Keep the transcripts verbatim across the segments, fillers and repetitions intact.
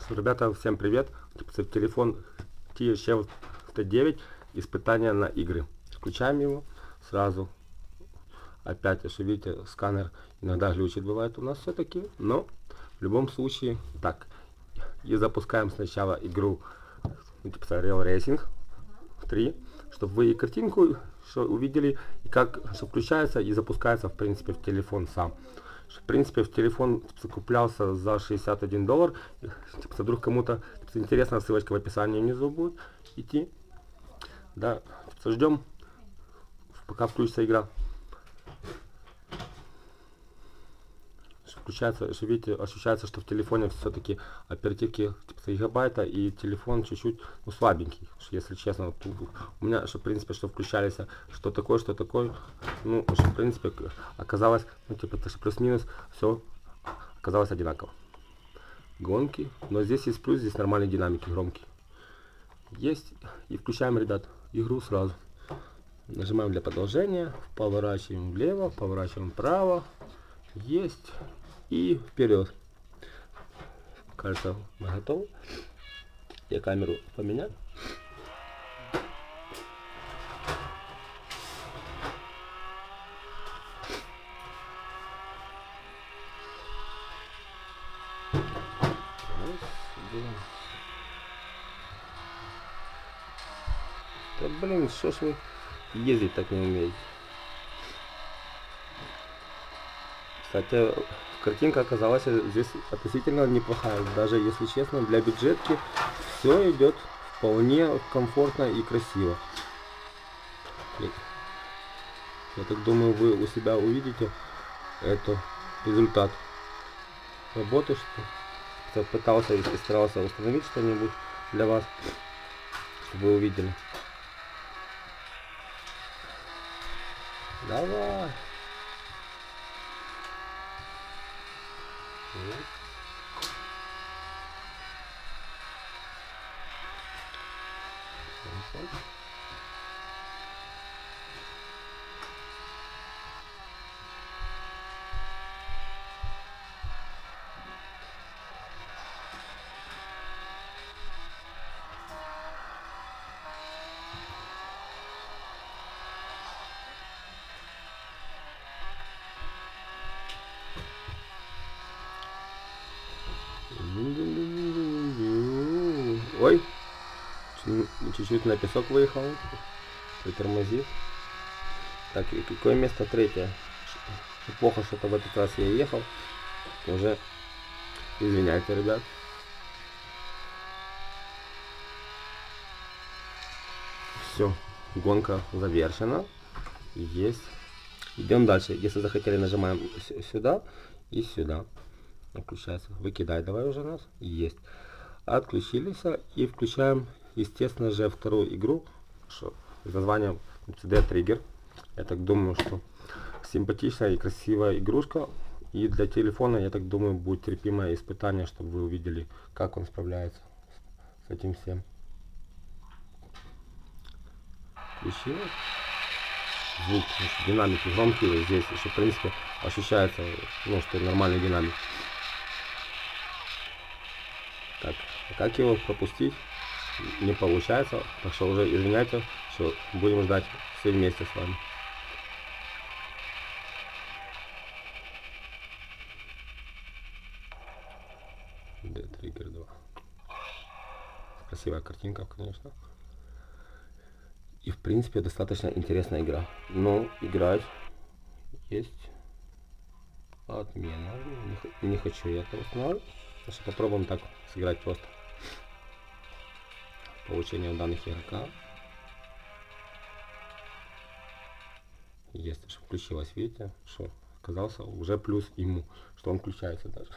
Ребята, всем привет! Телефон ти эйч эл ти девять, испытание на игры. Включаем его сразу. Опять, если видите, сканер иногда глючит, бывает у нас все-таки, но в любом случае так. И запускаем сначала игру типа Real Racing три, чтобы вы и картинку что увидели, и как что включается и запускается в принципе в телефон сам. В принципе в телефон закуплялся за шестьдесят один доллар. Типа, вдруг кому-то типа, интересно, ссылочка в описании внизу будет идти. Да, типа, ждем, пока включится игра. Включается, что видите, ощущается, что в телефоне все-таки оперативки типа гигабайта и телефон чуть-чуть ну, слабенький, если честно. Вот, у меня, что в принципе, что включались, что такое, что такое, ну, что в принципе оказалось, ну, типа плюс-минус все оказалось одинаково. Гонки, но здесь есть плюс, здесь нормальные динамики, громкие. Есть, и включаем, ребят, игру сразу. Нажимаем для продолжения, поворачиваем влево, поворачиваем вправо. Есть. И вперед. Кажется, мы готовы. Я камеру поменяю. Да блин, что ж вы ездить так не умеете? Кстати, картинка оказалась здесь относительно неплохая, даже если честно, для бюджетки все идет вполне комфортно и красиво. Я так думаю, вы у себя увидите это результат работы, что пытался и старался установить что-нибудь для вас, чтобы вы увидели. Давай. Ой, чуть-чуть на песок выехал, притормозив. Так, и какое место? Третье. Плохо, что-то в этот раз я ехал. Уже извиняйте, ребят. Все, гонка завершена. Есть. Идем дальше. Если захотели, нажимаем сюда и сюда. Включается. Выкидай давай уже нас. Есть. Отключились и включаем, естественно же, вторую игру что, с названием Dead Trigger. Я так думаю, что симпатичная и красивая игрушка. И для телефона, я так думаю, будет терпимое испытание, чтобы вы увидели, как он справляется с этим всем. Включилось. Звук, динамики громкие здесь еще, в принципе, ощущается, ну, что нормальный динамик. Так, как его пропустить не получается, так что уже извиняйте, что будем ждать все вместе с вами. Dead Trigger два. Красивая картинка, конечно. И в принципе достаточно интересная игра. Но играть есть отмена. Не, не хочу я этого устанавливать. Сейчас попробуем так сыграть просто. Получение данных игрока. Если что включилось, видите, что оказался уже плюс ему, что он включается даже.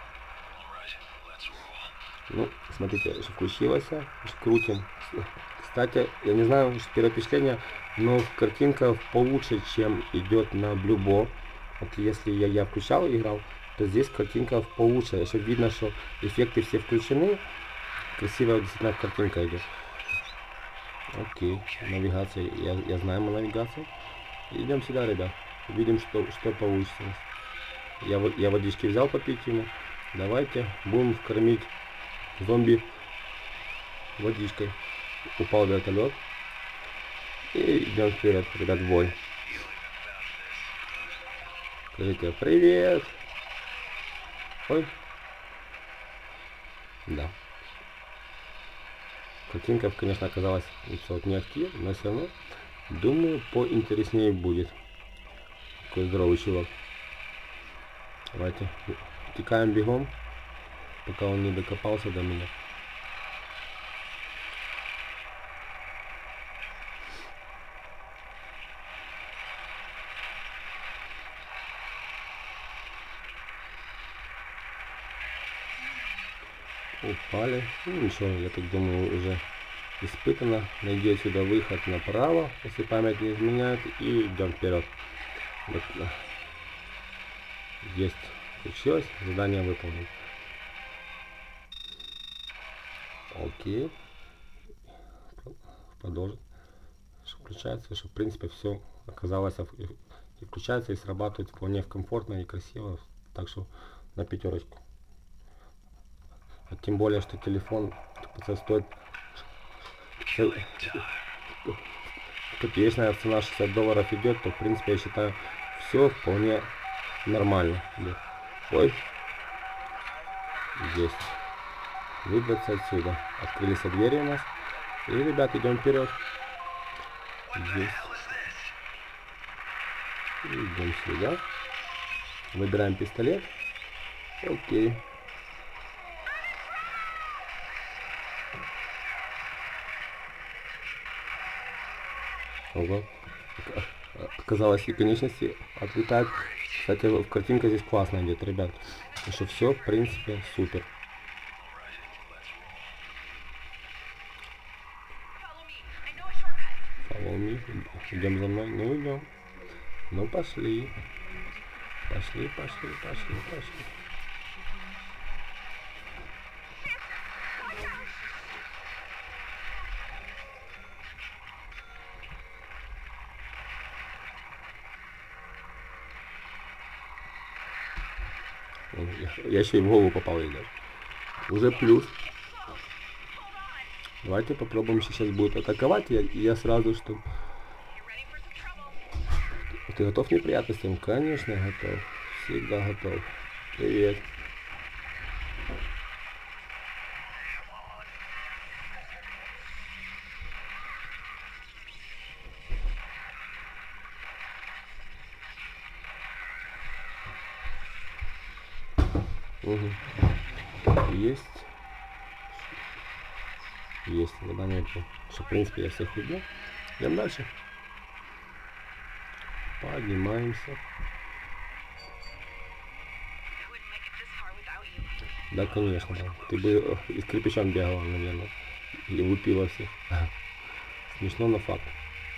Ну, смотрите, включилось, крутим Кстати, я не знаю, что первое впечатление, но картинка получше, чем идет на Blue Ball. Вот если я, я включал и играл, то здесь картинка получше. Еще видно, что эффекты все включены. Красивая действительно картинка идет. Окей, навигация. Я, я знаю навигацию. Идем сюда, ребят. Видим, что, что получится. Я, я водички взял попить ему. Давайте будем кормить зомби водичкой. Упал вертолет. И идем вперед, ребят, в бой. Скажите привет. Ой. Да. Картинка, конечно, оказалась вот не актив, но все равно, думаю, поинтереснее будет. Такой здоровый чувак. Давайте текаем бегом, пока он не докопался до меня. Упали. Ну, ничего, я так думаю, уже испытано. Найди отсюда выход направо, если память не изменяет, и идем вперед. Вот. Есть. Получилось. Задание выполнено. Окей. Продолжим. Включается, что в принципе все оказалось и включается, и срабатывает вполне комфортно и красиво. Так что на пятерочку. А тем более, что телефон стоит копеечная цена шестьдесят долларов идет, то в принципе я считаю все вполне нормально. Ой, есть. Выбраться отсюда. Открылись двери у нас. И, ребят, идем вперед. Есть. Идем сюда. Выбираем пистолет. Окей. Ого. Оказалось, и конечности отлетают. Кстати, картинка здесь классная идет, ребят. Так что все, в принципе, супер. Follow me. Идем за мной. Ну, идем. Ну, пошли. Пошли, пошли, пошли, пошли. Я еще и в голову попал, ребят. Уже плюс. Давайте попробуем, сейчас будет атаковать. Я, я сразу что... Ты готов к неприятностям? Конечно, готов. Всегда готов. Привет. Угу. Есть. Есть задание, что в принципе я всех убил. Идем дальше. Поднимаемся. Да, конечно, да. Ты бы и с кирпичом бегала, наверное. Или лупила всех. Смешно, но факт.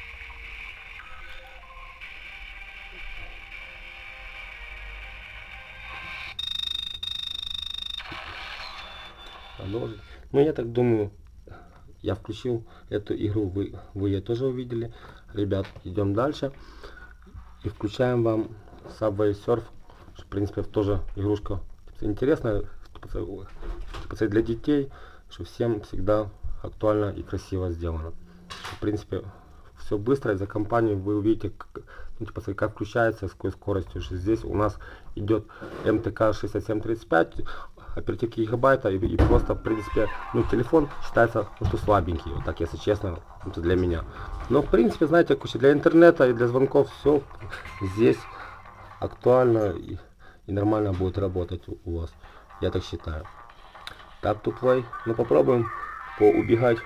Продолжить. Ну, я так думаю, я включил эту игру, вы, вы ее тоже увидели. Ребят, идем дальше. И включаем вам Subway Surf. В принципе, тоже игрушка интересная для детей, что всем всегда актуально и красиво сделано. В принципе, все быстро, и за компанию вы увидите, как, ну, типа, как включается, с какой скоростью. Что здесь у нас идет эм тэ ка шестьдесят семь тридцать пять, оперативки гигабайта, и, и просто, в принципе, ну, телефон считается, ну, что слабенький, вот так, если честно, это для меня. Но, в принципе, знаете, для интернета и для звонков все здесь актуально и, и нормально будет работать у, у вас. Я так считаю. Tap to play. Ну, попробуем поубегать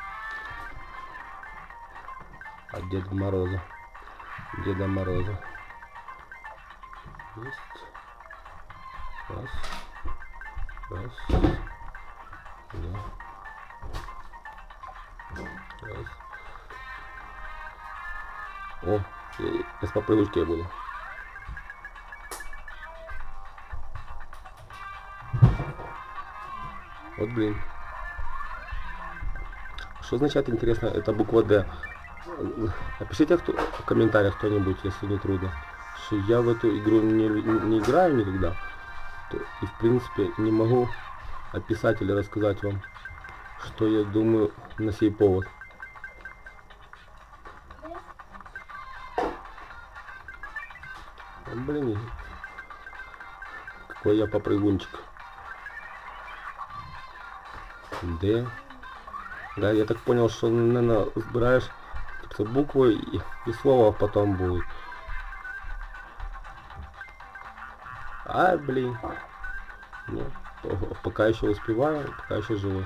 от Деда Мороза. Деда Мороза. Есть. Раз. Раз. Два. Раз. О, я, я с попрыгушки буду. Вот блин. Что означает, интересно, это буква Д? Напишите кто, в комментариях кто-нибудь, если не трудно. Что я в эту игру не, не играю никогда. То, и в принципе не могу описать или рассказать вам, что я думаю на сей повод. Блин, какой я попрыгунчик. Д. Да, я так понял, что, наверное, сбираешь буквы и, и слово потом будет. А, блин. Нет, пока еще успеваю, пока еще живу.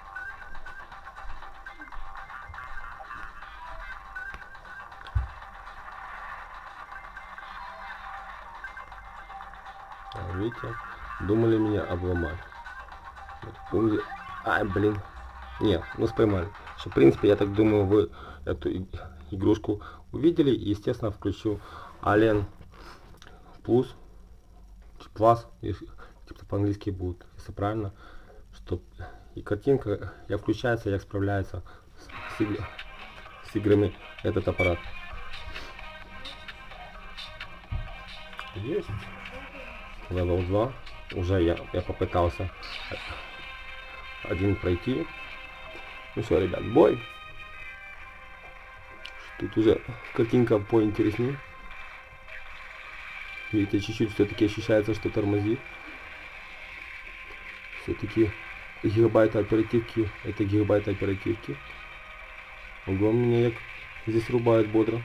Видите, думали меня обломать. А, блин. Нет, ну споймали. Что, в принципе, я так думаю, вы эту игрушку увидели. И, естественно, включу Alien Plus, Plus, если по-английски будет, если правильно. Что и картинка, я включается, я справляется с, с, игр, с играми этот аппарат. Есть. Level два. Уже я, я попытался один пройти. Ну все, ребят, бой. Тут уже картинка поинтереснее. Видите, чуть-чуть все-таки ощущается, что тормозит. Все-таки гигабайты оперативки, это гигабайты оперативки. Ого, меня здесь рубает бодро.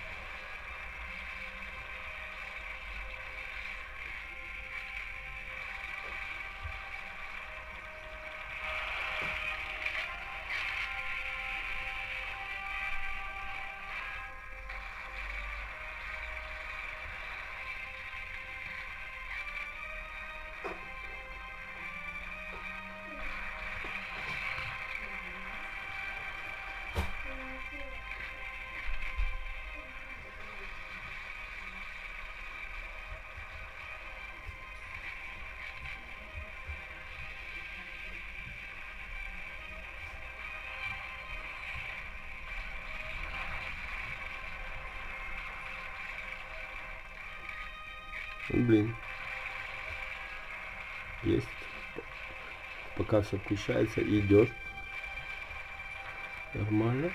Блин. Есть. Пока все включается и идет. Нормально.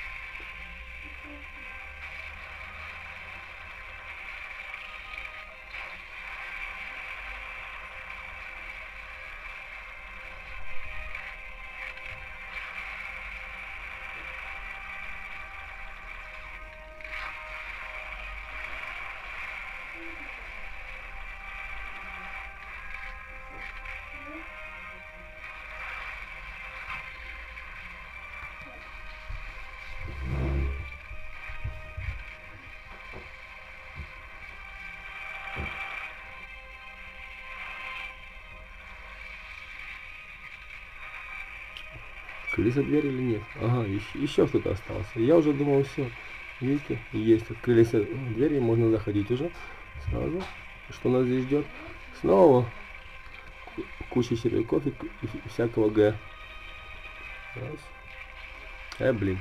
Открылись дверь или нет? Ага, еще, еще кто-то остался. Я уже думал, все. Видите, есть. Открылись двери, можно заходить уже сразу. Что нас здесь ждет? Снова куча червяков и всякого Г. Раз. Э, блин.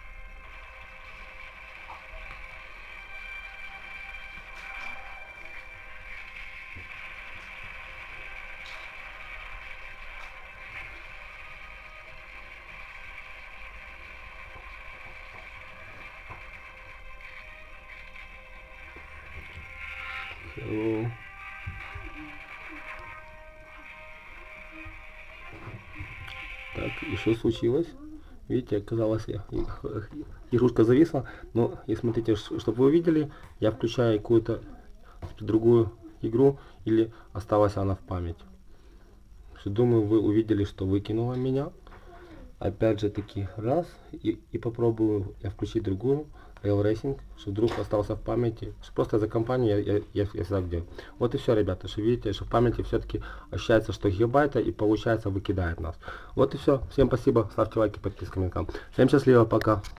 Hello. Так, и что случилось? Видите, оказалось, игрушка зависла. Но, и смотрите, чтобы вы увидели, я включаю какую-то другую игру, или осталась она в память. Думаю, вы увидели, что выкинула меня. Опять же таки, раз, и, и попробую я включить другую. Rail Racing, что вдруг остался в памяти, что просто за компанию я, я, я, я всегда делаю. Вот и все, ребята, что видите, что в памяти все-таки ощущается, что гигабайта, и получается выкидает нас. Вот и все. Всем спасибо, ставьте лайки, подписки на канал. Всем счастливо, пока.